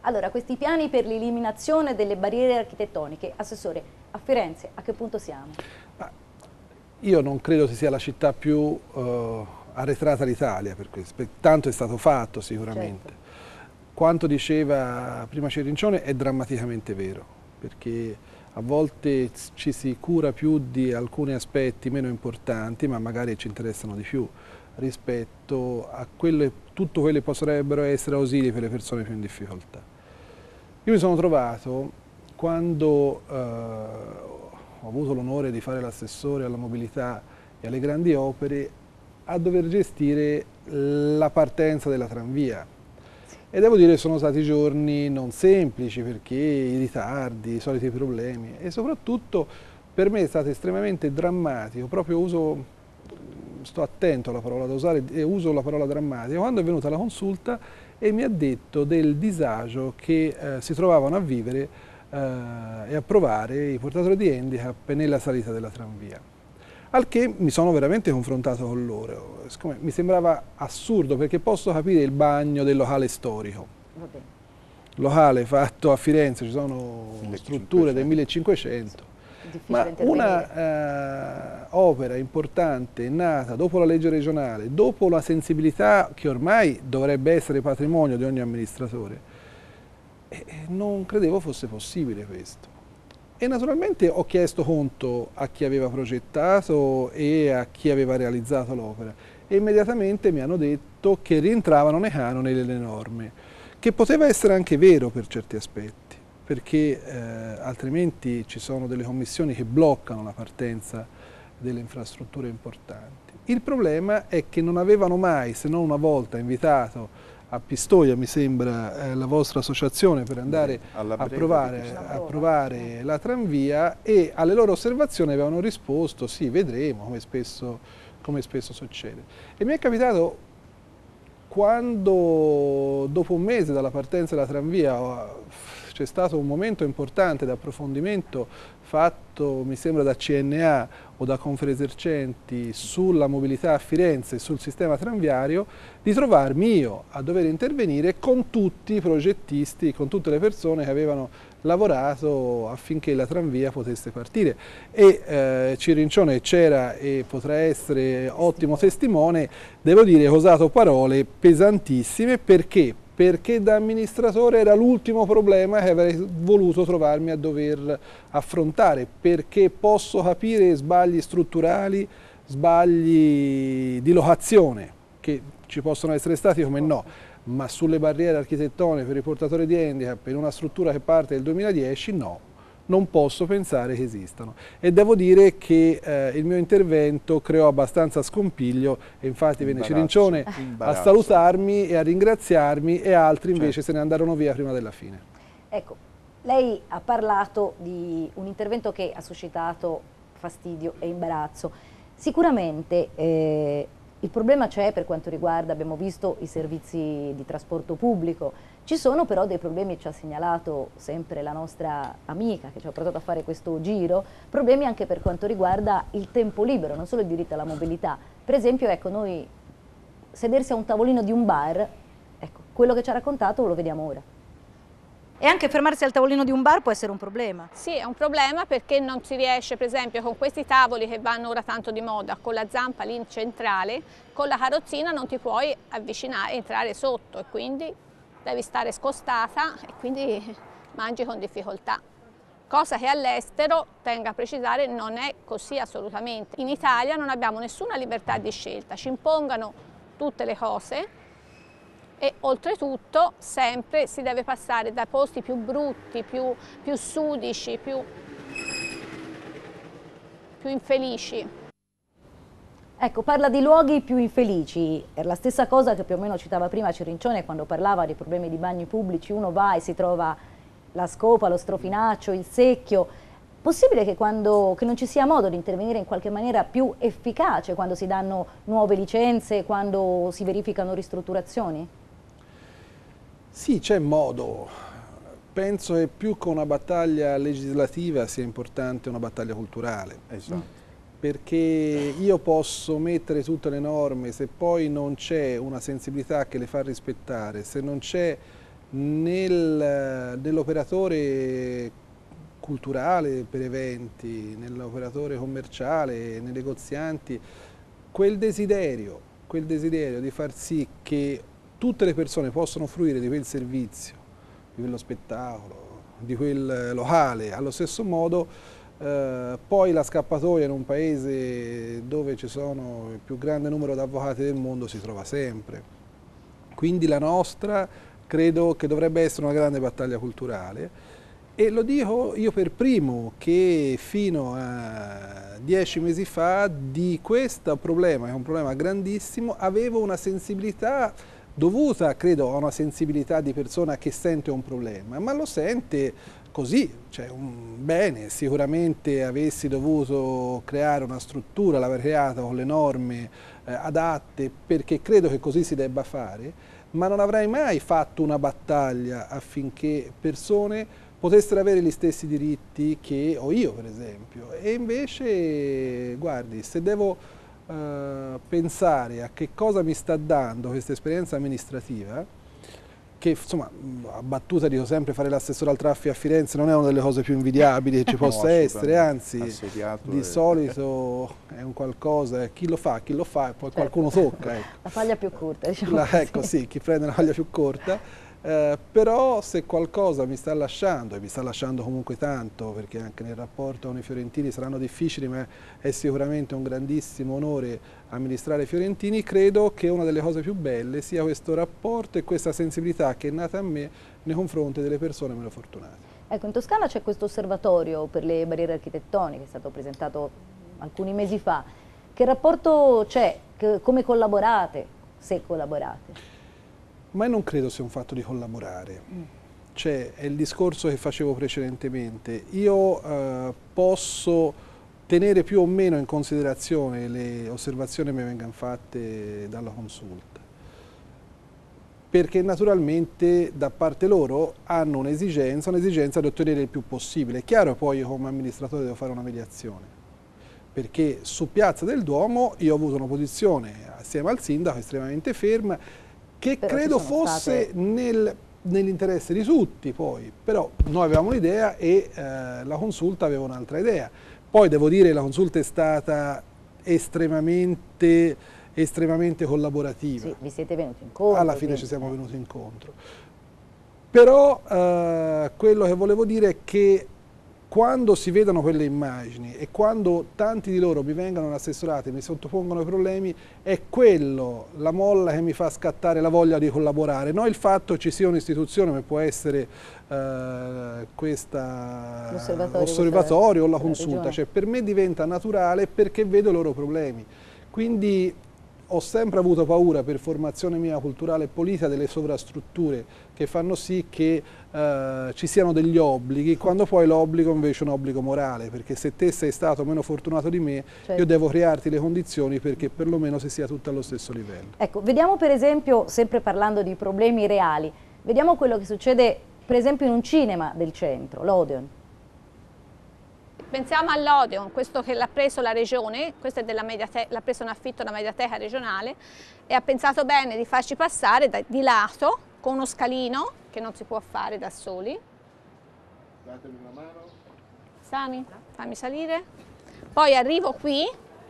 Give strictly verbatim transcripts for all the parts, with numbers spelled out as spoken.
Allora, questi piani per l'eliminazione delle barriere architettoniche, Assessore, a Firenze a che punto siamo? Ma io non credo che sia la città più uh, arretrata d'Italia per questo, tanto è stato fatto sicuramente. Certo. Quanto diceva prima Cirincione è drammaticamente vero, perché a volte ci si cura più di alcuni aspetti meno importanti, ma magari ci interessano di più rispetto a quelle, tutto quello che potrebbero essere ausili per le persone più in difficoltà. Io mi sono trovato, quando eh, ho avuto l'onore di fare l'assessore alla mobilità e alle grandi opere, a dover gestire la partenza della tranvia. E devo dire che sono stati giorni non semplici, perché i ritardi, i soliti problemi, e soprattutto per me è stato estremamente drammatico, proprio uso, sto attento alla parola da usare e uso la parola drammatica, quando è venuta la consulta e mi ha detto del disagio che eh, si trovavano a vivere eh, e a provare i portatori di handicap nella salita della tranvia. Al che mi sono veramente confrontato con loro. Mi sembrava assurdo, perché posso capire il bagno del locale storico. Locale fatto a Firenze, ci sono strutture del millecinquecento, ma una eh, opera importante nata dopo la legge regionale, dopo la sensibilità che ormai dovrebbe essere patrimonio di ogni amministratore, eh, non credevo fosse possibile questo. E naturalmente ho chiesto conto a chi aveva progettato e a chi aveva realizzato l'opera e immediatamente mi hanno detto che rientravano nei canoni delle norme, che poteva essere anche vero per certi aspetti, perché eh, altrimenti ci sono delle commissioni che bloccano la partenza delle infrastrutture importanti. Il problema è che non avevano mai, se non una volta, invitato a Pistoia, mi sembra, eh, la vostra associazione per andare a provare, a provare la tranvia, e alle loro osservazioni avevano risposto sì, vedremo, come spesso, come spesso succede. E mi è capitato, quando dopo un mese dalla partenza della tranvia c'è stato un momento importante di approfondimento fatto, mi sembra, da C N A o da Confesercenti sulla mobilità a Firenze e sul sistema tranviario, di trovarmi io a dover intervenire con tutti i progettisti, con tutte le persone che avevano lavorato affinché la tranvia potesse partire. E eh, Cirincione c'era e potrà essere ottimo testimone. Devo dire che ho usato parole pesantissime, perché? Perché da amministratore era l'ultimo problema che avrei voluto trovarmi a dover affrontare, perché posso capire sbagli strutturali, sbagli di locazione, che ci possono essere stati come no, ma sulle barriere architettoniche per i portatori di handicap in una struttura che parte del duemiladieci no, non posso pensare che esistano. E devo dire che eh, il mio intervento creò abbastanza scompiglio, e infatti venne Cirincione a salutarmi e a ringraziarmi, e altri invece certo. se ne andarono via prima della fine. Ecco, lei ha parlato di un intervento che ha suscitato fastidio e imbarazzo. Sicuramente eh, il problema c'è per quanto riguarda, abbiamo visto, i servizi di trasporto pubblico. Ci sono però dei problemi, ci ha segnalato sempre la nostra amica che ci ha portato a fare questo giro, problemi anche per quanto riguarda il tempo libero, non solo il diritto alla mobilità. Per esempio, ecco, noi sedersi a un tavolino di un bar, ecco, quello che ci ha raccontato lo vediamo ora. E anche fermarsi al tavolino di un bar può essere un problema. Sì, è un problema, perché non si riesce, per esempio, con questi tavoli che vanno ora tanto di moda, con la zampa lì in centrale, con la carrozzina non ti puoi avvicinare, entrare sotto, e quindi devi stare scostata e quindi mangi con difficoltà. Cosa che all'estero, tengo a precisare, non è così assolutamente. In Italia non abbiamo nessuna libertà di scelta, ci impongano tutte le cose. E oltretutto sempre si deve passare da posti più brutti, più, più sudici, più, più infelici. Ecco, parla di luoghi più infelici, è la stessa cosa che più o meno citava prima Cirincione quando parlava dei problemi di bagni pubblici. Uno va e si trova la scopa, lo strofinaccio, il secchio. Possibile che, quando, che non ci sia modo di intervenire in qualche maniera più efficace quando si danno nuove licenze, quando si verificano ristrutturazioni? Sì, c'è modo. Penso che più che una battaglia legislativa sia importante una battaglia culturale. Esatto. Perché io posso mettere tutte le norme, se poi non c'è una sensibilità che le fa rispettare, se non c'è nel, nell'operatore culturale per eventi, nell'operatore commerciale, nei negozianti, quel desiderio, quel desiderio di far sì che tutte le persone possano fruire di quel servizio, di quello spettacolo, di quel locale, allo stesso modo eh, poi la scappatoia in un paese dove ci sono il più grande numero di avvocati del mondo si trova sempre. Quindi la nostra credo che dovrebbe essere una grande battaglia culturale e lo dico io per primo che fino a dieci mesi fa di questo problema, che è un problema grandissimo, avevo una sensibilità dovuta, credo, a una sensibilità di persona che sente un problema, ma lo sente così, cioè un bene. Sicuramente avessi dovuto creare una struttura, l'avrei creata con le norme eh, adatte, perché credo che così si debba fare, ma non avrei mai fatto una battaglia affinché persone potessero avere gli stessi diritti che ho io, per esempio. E invece, guardi, se devo Uh, pensare a che cosa mi sta dando questa esperienza amministrativa, che insomma a battuta dico sempre fare l'assessore al traffico a Firenze non è una delle cose più invidiabili che ci possa no, essere, anzi di e... solito è un qualcosa, chi lo fa, chi lo fa e poi certo. qualcuno tocca. Ecco. La faglia più corta, diciamo la, ecco sì, chi prende la faglia più corta. Eh, però se qualcosa mi sta lasciando, e mi sta lasciando comunque tanto, perché anche nel rapporto con i fiorentini saranno difficili, ma è sicuramente un grandissimo onore amministrare i fiorentini, credo che una delle cose più belle sia questo rapporto e questa sensibilità che è nata a me nei confronti delle persone meno fortunate. Ecco, in Toscana c'è questo osservatorio per le barriere architettoniche, è stato presentato alcuni mesi fa. Che rapporto c'è? Come collaborate, se collaborate? Ma non credo sia un fatto di collaborare, cioè è il discorso che facevo precedentemente. Io eh, posso tenere più o meno in considerazione le osservazioni che mi vengano fatte dalla consulta, perché naturalmente da parte loro hanno un'esigenza, un'esigenza di ottenere il più possibile. È chiaro poi io come amministratore devo fare una mediazione, perché su Piazza del Duomo io ho avuto una posizione assieme al sindaco estremamente ferma, che però credo fosse state... nel, nell'interesse di tutti poi, però noi avevamo un'idea e eh, la consulta aveva un'altra idea. Poi devo dire che la consulta è stata estremamente, estremamente collaborativa. Sì, vi siete venuti incontro. Alla fine quindi, ci siamo eh. venuti incontro. Però eh, quello che volevo dire è che quando si vedono quelle immagini e quando tanti di loro mi vengono all'assessorato e mi sottopongono i problemi, è quello la molla che mi fa scattare la voglia di collaborare, non il fatto che ci sia un'istituzione come può essere eh, questa osservatorio o la consulta, cioè per me diventa naturale perché vedo i loro problemi. Quindi ho sempre avuto paura, per formazione mia culturale e politica, delle sovrastrutture che fanno sì che eh, ci siano degli obblighi, quando poi l'obbligo invece è un obbligo morale, perché se te sei stato meno fortunato di me, certo. io devo crearti le condizioni perché perlomeno si sia tutto allo stesso livello. Ecco, vediamo per esempio, sempre parlando di problemi reali, vediamo quello che succede per esempio in un cinema del centro, l'Odeon. Pensiamo all'Odeon, questo che l'ha preso la regione, questo è della Mediateca, l'ha preso in affitto la Mediateca regionale e ha pensato bene di farci passare da, di lato con uno scalino che non si può fare da soli. Datemi una mano. Sami, fammi salire. Poi arrivo qui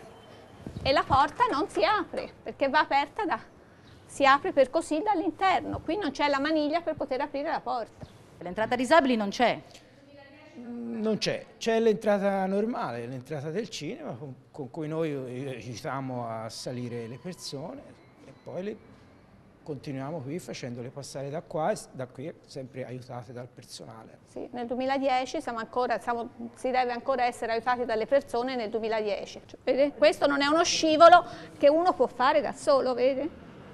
e la porta non si apre perché va aperta da... si apre per così dall'interno. Qui non c'è la maniglia per poter aprire la porta. L'entrata disabili non c'è? Non c'è, c'è l'entrata normale, l'entrata del cinema con, con cui noi aiutiamo a salire le persone e poi le continuiamo qui facendole passare da qua e da qui sempre aiutate dal personale. Sì, nel duemiladieci siamo ancora, siamo, si deve ancora essere aiutati dalle persone nel duemiladieci. Cioè, vede? Questo non è uno scivolo che uno può fare da solo, vede?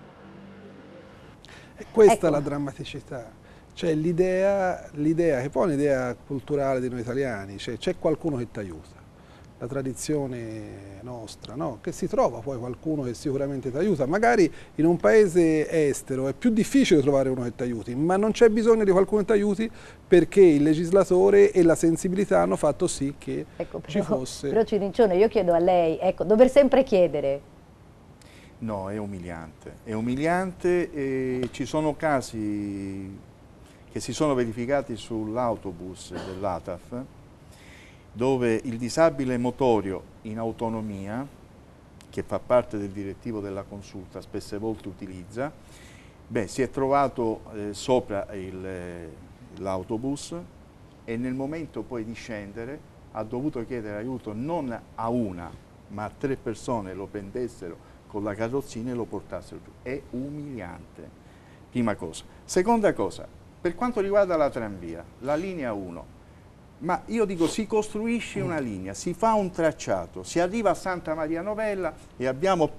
E questa ecco. è la drammaticità. Cioè l'idea, l'idea che poi è un'idea culturale di noi italiani, cioè c'è qualcuno che ti aiuta, la tradizione nostra, no? Che si trova poi qualcuno che sicuramente ti aiuta, magari in un paese estero è più difficile trovare uno che ti aiuti, ma non c'è bisogno di qualcuno che ti aiuti perché il legislatore e la sensibilità hanno fatto sì che ecco, però, ci fosse... Però Cirincione, io chiedo a lei, ecco, dover sempre chiedere. No, è umiliante, è umiliante e ci sono casi che si sono verificati sull'autobus dell'A T A F, dove il disabile motorio in autonomia, che fa parte del direttivo della consulta, spesse volte utilizza, beh, si è trovato eh, sopra l'autobus e nel momento poi di scendere ha dovuto chiedere aiuto non a una, ma a tre persone lo prendessero con la carrozzina e lo portassero giù. È umiliante, prima cosa. Seconda cosa, per quanto riguarda la tranvia, la linea uno, ma io dico, si costruisce una linea, si fa un tracciato, si arriva a Santa Maria Novella e abbiamo,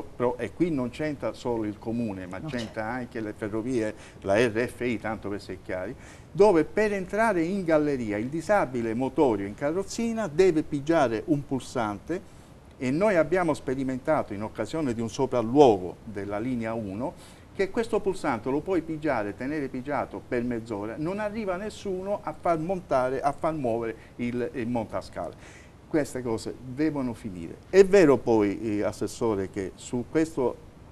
e qui non c'entra solo il comune, ma c'entra anche le ferrovie, la R F I, tanto per essere chiari, dove per entrare in galleria il disabile motorio in carrozzina deve pigiare un pulsante, e noi abbiamo sperimentato in occasione di un sopralluogo della linea uno che questo pulsante lo puoi pigiare, tenere pigiato per mezz'ora, non arriva nessuno a far montare, a far muovere il, il montascale. Queste cose devono finire. È vero poi, eh, Assessore, che su questo,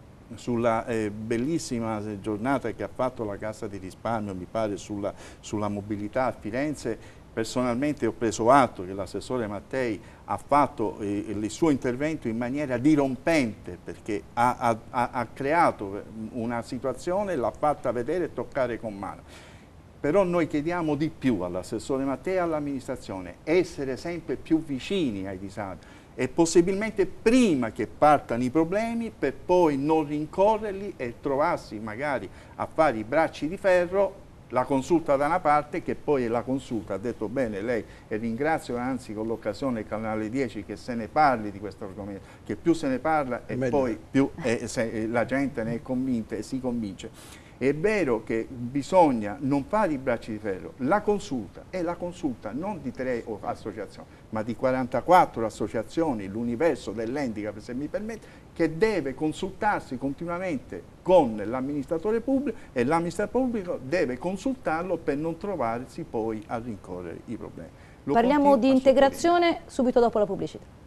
sulla eh, bellissima giornata che ha fatto la Cassa di Risparmio, mi pare, sulla, sulla mobilità a Firenze, personalmente ho preso atto che l'assessore Mattei ha fatto eh, il suo intervento in maniera dirompente, perché ha, ha, ha creato una situazione e l'ha fatta vedere e toccare con mano. Però noi chiediamo di più all'assessore Mattei e all'amministrazione, essere sempre più vicini ai disabili e possibilmente prima che partano i problemi, per poi non rincorrerli e trovarsi magari a fare i bracci di ferro, la consulta da una parte, che poi la consulta, ha detto bene lei, e ringrazio anzi con l'occasione del Canale dieci che se ne parli di questo argomento, che più se ne parla e meglio, poi più eh, se, la gente ne è convinta e si convince. È vero che bisogna non fare i bracci di ferro, la consulta è la consulta non di tre associazioni, ma di quarantaquattro associazioni, l'universo dell'handicap, se mi permette, che deve consultarsi continuamente con l'amministratore pubblico e l'amministratore pubblico deve consultarlo per non trovarsi poi a rincorrere i problemi. Lo Parliamo di integrazione subito dopo la pubblicità.